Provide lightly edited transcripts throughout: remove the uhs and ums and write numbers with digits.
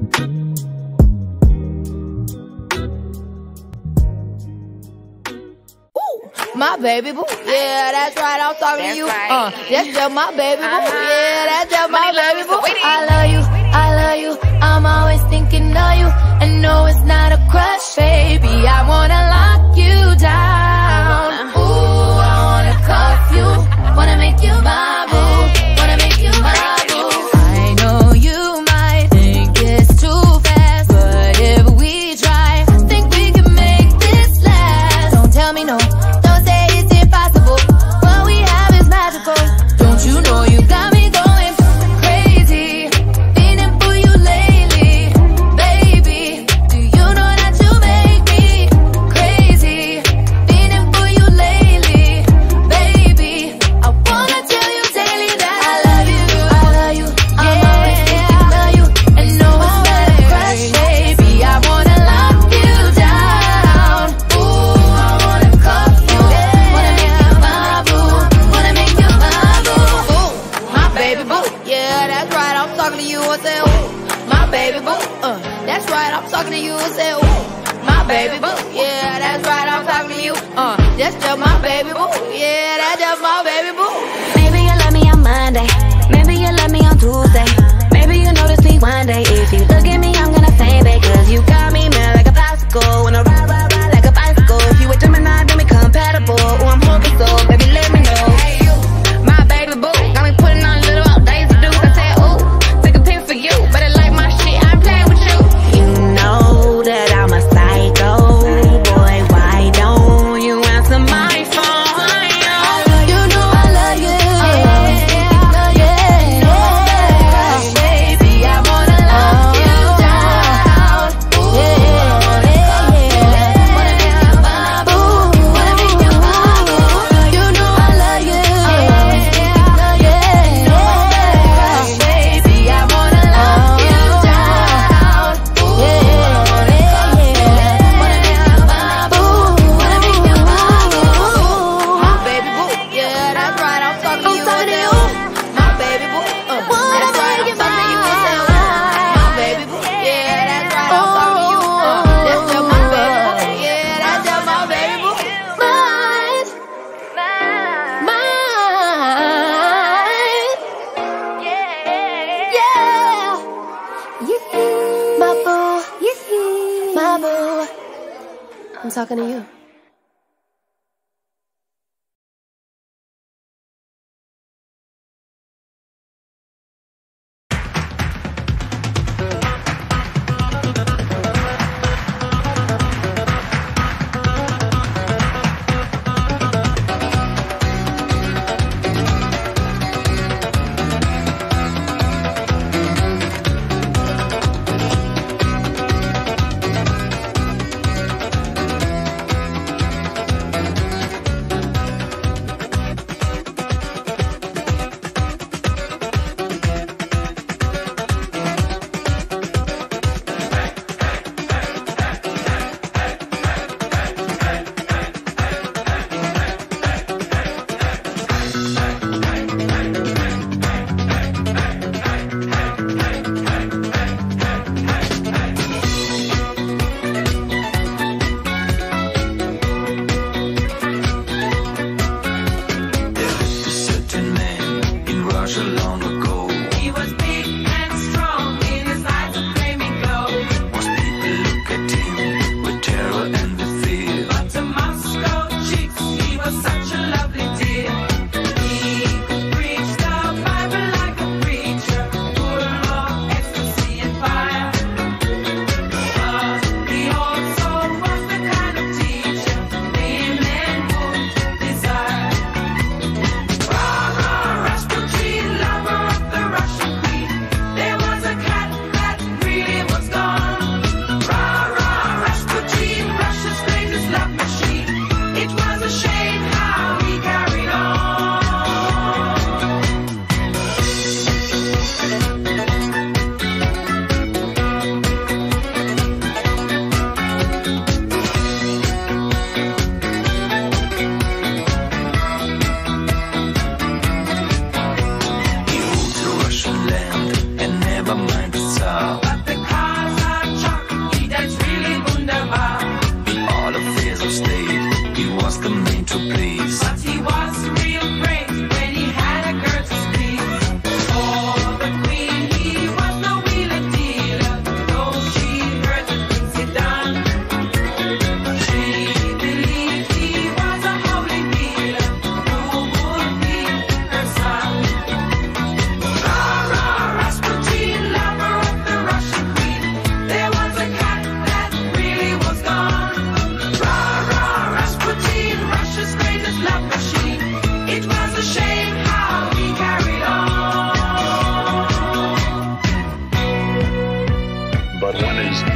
My baby boo, yeah, that's right, I'm talking to you. That's just my baby boo, yeah, that's just my baby boo. I love you, I love you, I'm always thinking of you. And no, it's not a crush, baby, I wanna lock you down. Ooh, I wanna cuff you, wanna make you my boo, wanna make you my boo. I know you might think it's too fast, but if we try, I think we can make this last. Don't tell me no. Don't you know you got me going crazy, feeling for you lately, baby. Do you know that you make me crazy, feeling for you lately, baby. I wanna tell you daily that I love you, I love you. I'm always thinking of you, and no, it's not a crush, baby. I wanna lock you down. Ooh, I wanna cuff you, wanna make you my boo, wanna make you my boo. Ooh, my baby boo, yeah, that's right, I'm talking to you and say, ooh, my baby boo, that's right, I'm talking to you and say, ooh, my baby boo, yeah, that's right, I'm talking to you, that's just my baby boo, yeah, that's just my baby boo. Maybe you love me on Monday, maybe you love me on Tuesday, maybe you notice me one day. If you look at me, I'm gonna say that, cause you got me mad like a bicycle, when I ride, ride, ride like a bicycle. If you a Gemini, then we compatible. Oh, I'm hoping so, baby, let me know. Hey, you, my baby boo, got me putting on little days to do. I said, ooh, take a pic for you, better like my shit, I ain't playing with you. You know that I'm a psycho, boy, why don't you answer my phone? You know I love you, baby, I wanna lock you down. Ooh, I wanna cuff you, wanna make you my boo, wanna make you my boo. You know I love you, baby, I wanna lock you down. Ooh, I wanna cuff you, wanna make you my boo, wanna make you my boo. My baby boo, yeah, that's right, I'm talking to you and say, ooh, my baby boo, that's right, I'm talking to you and say, ooh, my baby boo, yeah, that's right, I'm talking to you, that's just my baby boo, yeah, that's just my baby boo. Mine, yeah, my boo, my boo, I'm talking to you.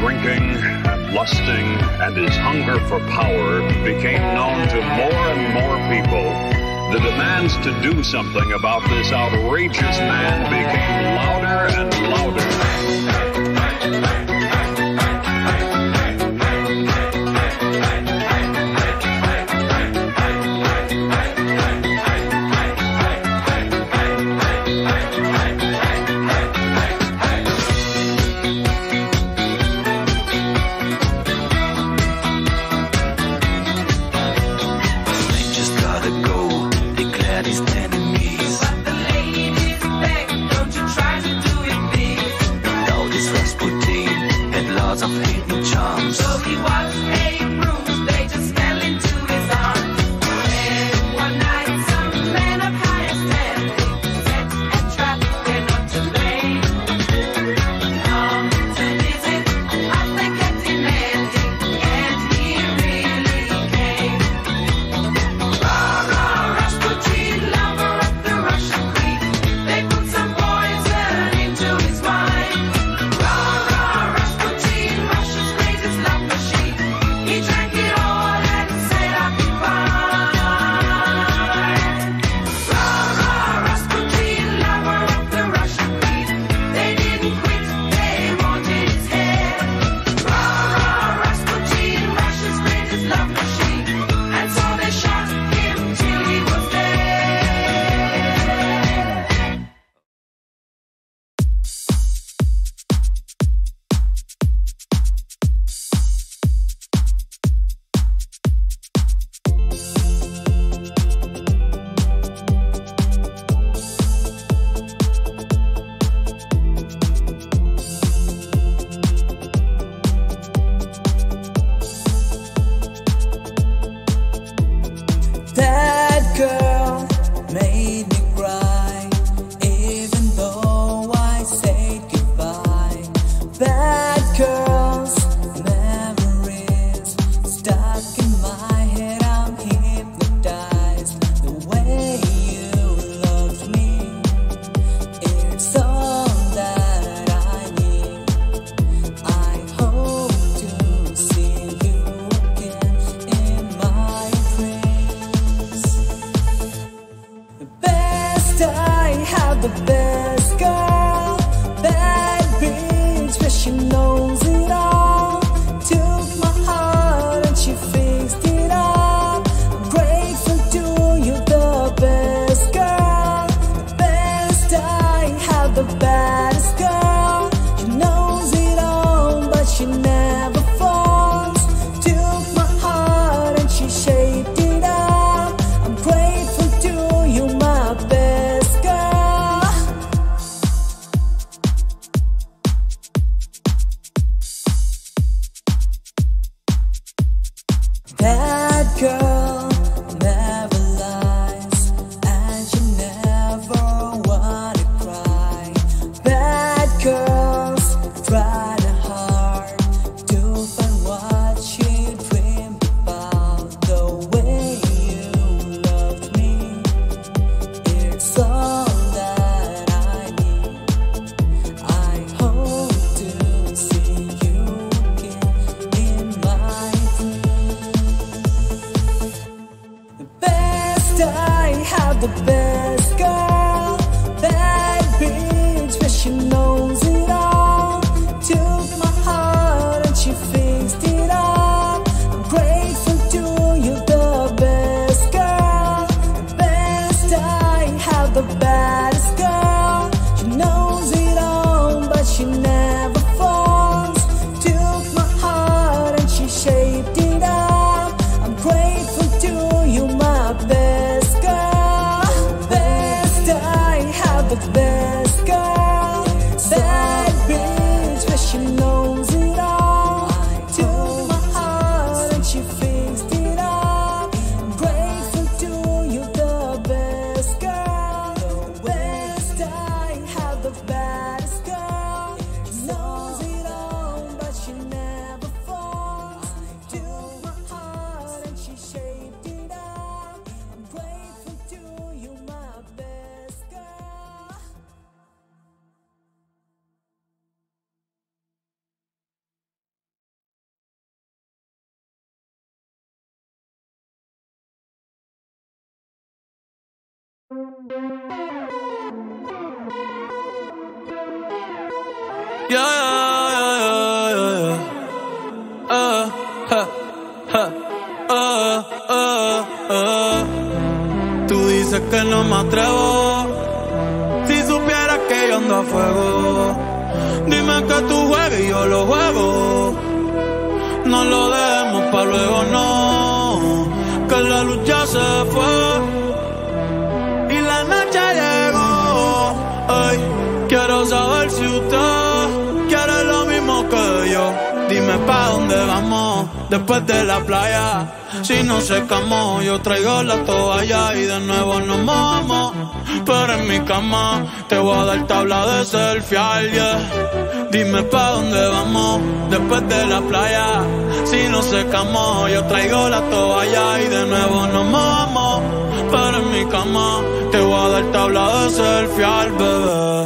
drinking and lusting and his hunger for power became known to more and more people, the demands to do something about this outrageous man became louder and louder. Of hate and charms. So he was a bruise, they just fell into his arms. And one night, some man of higher standing set a trap, they're not to blame. Come to visit, up they kept demanding, and he really came. Rah, rah, Rasputin, lover of the Russian queen. They put some poison into his wine. Rah, rah, Rasputin, Russia's greatest love machine. Yeah, yeah, yeah, yeah. Ha, ha, Tú dices que no me atrevo. Si supieras que yo ando a fuego, dime que tú juegues y yo lo juego. No lo dejemos pa' luego, no, que la luz ya se fue y la noche llegó. Ay, quiero saber si usted quiere lo mismo que yo. Dime pa' dónde vamos después de la playa. Si nos secamos, yo traigo la toalla y de nuevo nos mojamos. Pero en mi cama te voy a dar tabla de selfie, yeah. Dime pa' dónde vamos después de la playa. Si nos secamos, yo traigo la toalla y de nuevo nos mojamos. Pero en mi cama te voy a dar tabla de selfie, bebé.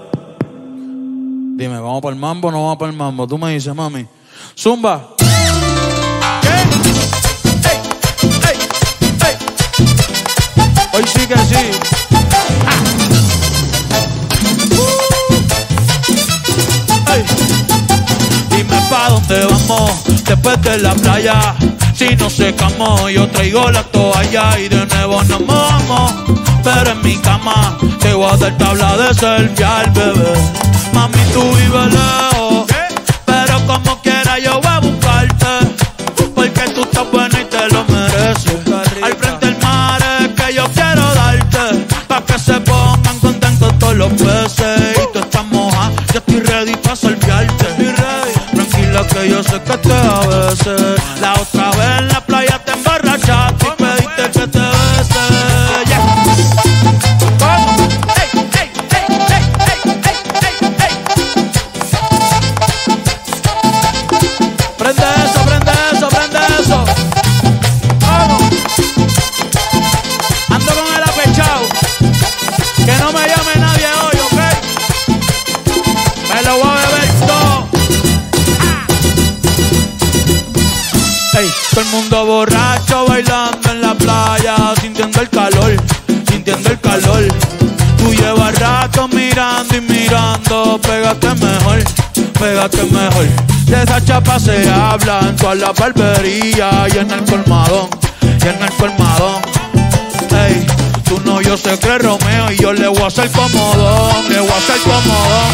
Dime, ¿vamos para el mambo o no vamos para el mambo? Tú me dices, mami. Zumba. ¿Qué? ¡Ey! ¡Ey! ¡Ey! Hoy sí que sí. ¡Ey! Dime pa' dónde vamos después de la playa. Si nos secamos, yo traigo la toalla y de nuevo nos mojamos. Pero en mi cama te voy a dar tabla de selfie al bebé. Mami, tú vives lejos, pero como quiera yo voy a buscarte, porque tú estás buena y te lo mereces. Al frente del mar es que yo quiero darte, pa' que se pongan contentos todos los peces. Y tú estás moja, yo estoy ready pa' salviarte. Tranquila que yo sé que te a veces. La otra vez en la playa te emborrachaste y pediste que te bese. Yeah. Prende eso, prende eso, prende eso. Vamos. Ando con el apechao. Que no me llame nadie hoy, ¿ok? Me lo voy a beber todo. Ey, todo el mundo borracho bailando en la playa, sintiendo el calor, sintiendo el calor. Tú llevas rato mirando y mirando, pégate mejor, pégate mejor. De esa chapa se habla en todas las barberías y en el colmadón, y en el colmadón. Ey, tú no, yo sé que es Romeo y yo le voy a hacer comodón, le voy a hacer comodón.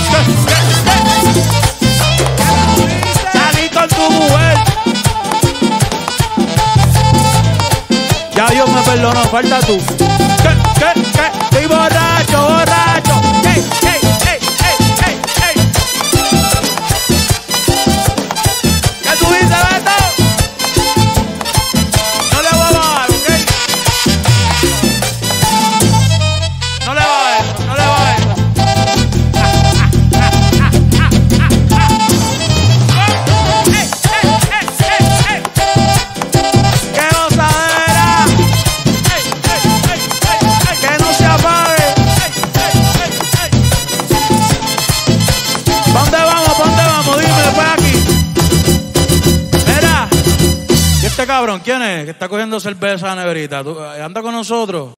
Salí con tu mujer. Ya Dios me perdonó, falta tú. ¿Qué? Estoy borracho, borracho. Ey. ¿Qué tú dices, Beto? No le voy a bajar, ¿ok? No le bajes, no le bajes. ¡Qué gozadera! ¡Que no se apague! ¿Pa' dónde vamos? ¿Pa' dónde vamos? Dime después aquí. Mira, ¿y este cabrón quién es? Que está cogiendo cerveza a la neverita. ¿Anda con nosotros?